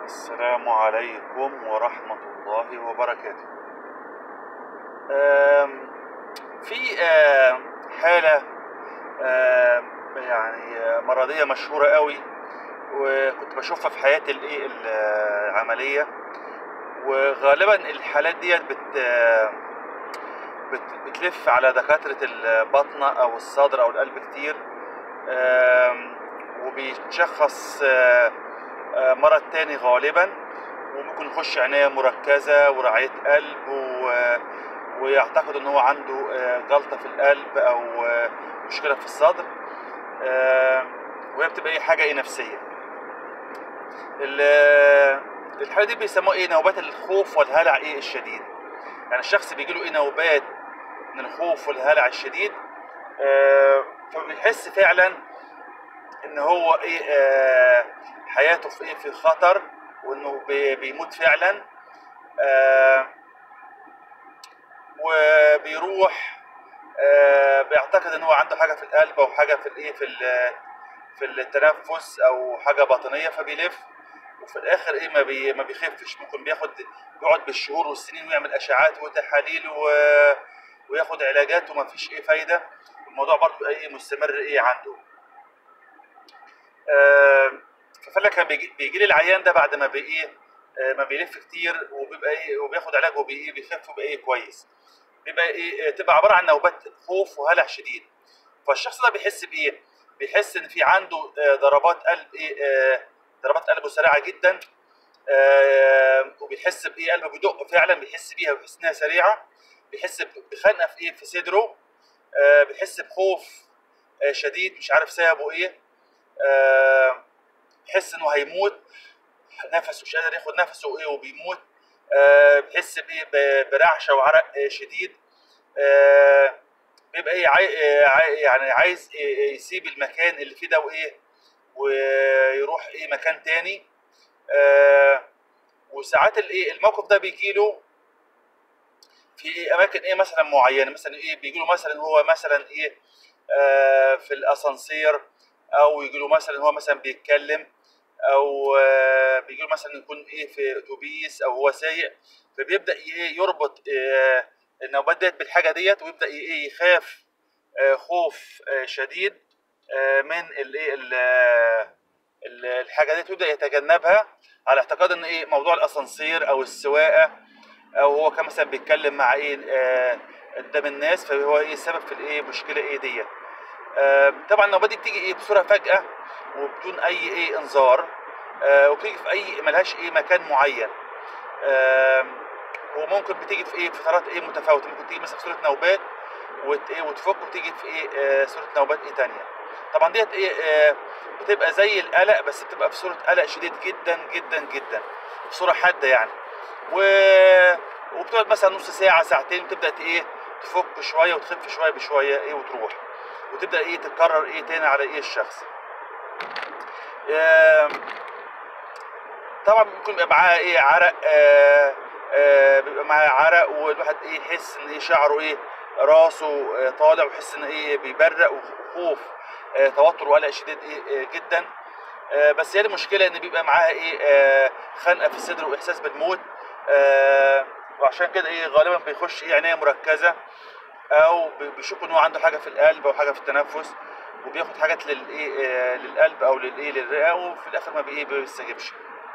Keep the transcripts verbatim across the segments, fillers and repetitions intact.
السلام عليكم ورحمة الله وبركاته. آم، في آم، حالة آم، يعني آه، مرضية مشهورة قوي، وكنت بشوفها في حياتي الايه العملية. وغالبا الحالات ديت بت بت- بتلف على دكاترة الباطنة أو الصدر أو القلب كتير. آم، وبيتشخص آه، آه، مرض تاني غالبا، وممكن يخش عناية مركزة ورعاية قلب و... ويعتقد ان هو عنده آه، جلطة في القلب او آه، مشكلة في الصدر. آه، وهي بتبقى ايه حاجة ايه نفسية. ال- الحالة دي بيسموها ايه نوبات الخوف والهلع ايه الشديد. يعني الشخص بيجي له ايه نوبات من الخوف والهلع الشديد. آه، فبيحس فعلا ان هو ايه آه، حياته في ايه في خطر، وانه بي- بيموت فعلا. آه، وبيروح آه، بيعتقد ان هو عنده حاجه في القلب او حاجه في الايه في ال- في التنفس او حاجه باطنيه، فبيلف وفي الاخر ايه ما بي ما بيخفش. ممكن بياخد بيقعد بالشهور والسنين ويعمل اشعاعات وتحاليل و... وياخد علاجات وما فيش ايه فايده. الموضوع برضه ايه مستمر ايه عنده. آه، ففعلا كان بيجي, بيجي لي العيان ده بعد ما بي ايه آه، ما بيلف كتير وبيبقى ايه وبياخد علاج وبي- بيخف وبيبقى ايه كويس. بيبقى ايه تبقى عباره عن نوبات خوف وهلع شديد. فالشخص ده بيحس بايه؟ بيحس ان في عنده آه، ضربات قلب ايه آه، ضربات قلبه سريعه جدا. آه، وبيحس بايه قلبه بيدق فعلا، بيحس بيها وبيحس انها سريعه. بيحس بخنقه في ايه في صدره. آه، بيحس بخوف آه، شديد مش عارف سببه ايه. آه، بيحس انه هيموت، نفسه مش قادر ياخد نفسه ايه وبيموت. آه، بيحس بايه ب- برعشه وعرق آه، شديد. آه، بيبقى ايه عاي... عاي... يعني عايز إيه يسيب المكان اللي فيه ده وايه ويروح ايه مكان تاني. آه، وساعات الايه الموقف ده بيجي له في إيه اماكن ايه مثلا معينه، مثلا ايه بيجي له مثلا هو مثلا ايه آه، في الاسانسير، او يجي له مثلا هو مثلا بيتكلم، او آه، بيجي له مثلا يكون ايه في اتوبيس او هو سايق. فبيبدا ايه يربط آه، النوبات ديت بالحاجه ديت، ويبدا ايه يخاف آه، خوف آه، شديد آه، من الايه ال- ال- الحاجه ديت، ويبدا يتجنبها على اعتقاد ان ايه موضوع الاسانسير او السواقه، او هو كان مثلا بيتكلم مع ايه آه، قدام الناس، فهو ايه السبب في الايه مشكله ايه ديت. آه، طبعا النوبات دي بتيجي ايه بصوره فجاه وبدون اي ايه انذار. آه، وبتيجي في اي ملهاش ايه مكان معين. آه، وممكن بتيجي في ايه فترات ايه متفاوته. ممكن تيجي مثلا في صوره نوبات وت ايه وتفك وتيجي في ايه آه، صوره نوبات ايه تانية. طبعا ديت ايه آه، بتبقى زي القلق، بس بتبقى في صوره قلق شديد جدا جدا جدا، بصوره حاده يعني. و وبتقعد مثلا نص ساعه ساعتين، وتبدا ايه تفك شويه وتخف شويه بشويه ايه وتروح، وتبدا ايه تتكرر ايه تاني على ايه الشخص. آه، طبعا ممكن يبقى معاه ايه عرق. آه آه بيبقى معاه عرق، والواحد ايه يحس ان ايه شعره ايه راسه آه طالع، ويحس ان ايه بيبرق وخوف آه توتر وقلق شديد ايه آه جدا. آه بس هي المشكله ان بيبقى معاها ايه آه خنقه في الصدر واحساس بالموت. آه وعشان كده ايه غالبا بيخش ايه عنايه مركزه، او بي- بيشوف ان هو عنده حاجه في القلب او حاجه في التنفس، وبياخد حاجات للايه آه للقلب او للايه للرئه، وفي الاخر ما بي- ما بيستجيبش.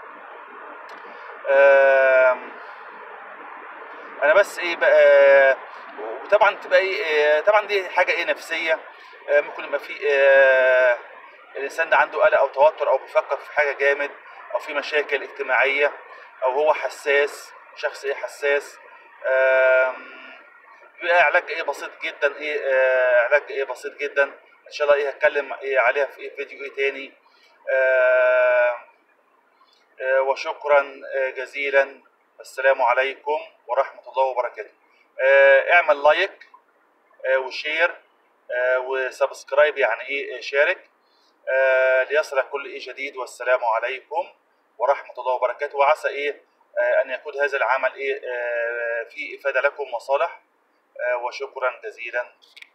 آم، انا بس ايه بقى. وطبعا تبقى ايه آه، طبعا دي حاجه ايه نفسيه. آه، ممكن يبقى في آه، الانسان ده عنده قلق او توتر، او بيفكر في حاجه جامد، او في مشاكل اجتماعيه، او هو حساس، شخص ايه حساس. آم، بيبقى علاج ايه بسيط جدا ايه آه، علاج ايه بسيط جدا. ان شاء الله ايه هتكلم ايه عليها في ايه فيديو ايه تاني. آه، آه، وشكرا آه، جزيلا. السلام عليكم ورحمة الله وبركاته. آه، اعمل لايك آه، وشير آه، وسبسكرايب، يعني ايه آه، شارك آه، ليصلك كل ايه جديد. والسلام عليكم ورحمة الله وبركاته. وعسى ايه آه، ان يكون هذا العمل ايه آه، فيه افادة لكم وصالح. آه، وشكرا جزيلا.